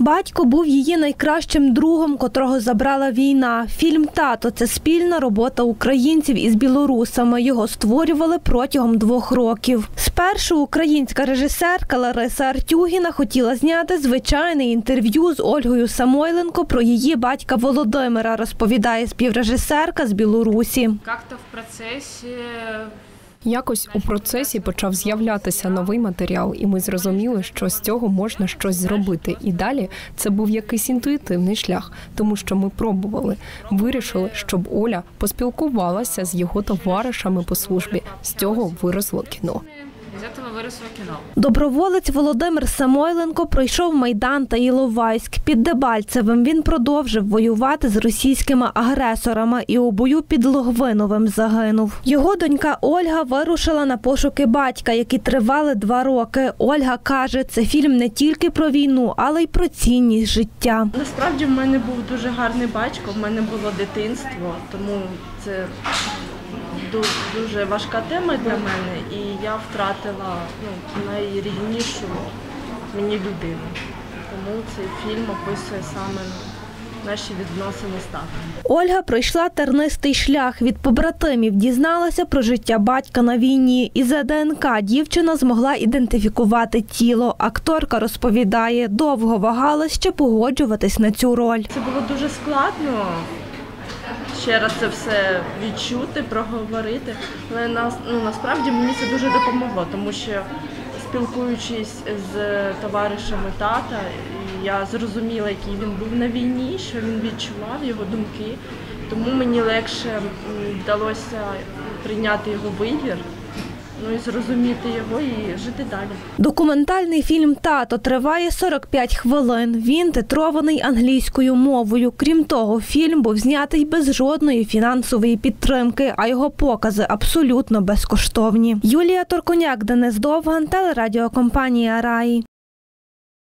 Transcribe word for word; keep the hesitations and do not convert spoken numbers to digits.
Батько був її найкращим другом, котрого забрала війна. Фільм «Тато» – це спільна робота українців із білорусами. Його створювали протягом двох років. Спершу українська режисерка Лариса Артюгіна хотіла зняти звичайне інтерв'ю з Ольгою Самойленко про її батька Володимира, розповідає співрежисерка з Білорусі. Як-то в процесі... Якось у процесі почав з'являтися новий матеріал, і ми зрозуміли, що з цього можна щось зробити. І далі це був якийсь інтуїтивний шлях, тому що ми пробували. Вирішили, щоб Оля поспілкувалася з його товаришами по службі. З цього виросло кіно. З цього виросло кіно. Доброволець Володимир Самойленко пройшов Майдан та Іловайськ. Під Дебальцевим він продовжив воювати з російськими агресорами і у бою під Логвиновим загинув. Його донька Ольга вирушила на пошуки батька, які тривали два роки. Ольга каже, це фільм не тільки про війну, але й про цінність життя. Насправді в мене був дуже гарний батько, в мене було дитинство, тому це дуже важка тема для мене, і я втратила ну, найріднішу мені людину. Тому цей фільм описує саме наші відносини з татом. Ольга пройшла тернистий шлях. Від побратимів дізналася про життя батька на війні. І за ДНК дівчина змогла ідентифікувати тіло. Акторка розповідає, довго вагалась, чи погоджуватись на цю роль. Це було дуже складно. Ще раз це все відчути, проговорити, але нас, ну, насправді мені це дуже допомогло, тому що спілкуючись з товаришами тата, я зрозуміла, який він був на війні, що він відчував, його думки, тому мені легше вдалося прийняти його вибір, ну і зрозуміти його і жити далі. Документальний фільм «Тато» триває сорок п'ять хвилин. Він титрований англійською мовою. Крім того, фільм був знятий без жодної фінансової підтримки, а його покази абсолютно безкоштовні. Юлія Торконяк, Денис Довган, телерадіокомпанія «Раї».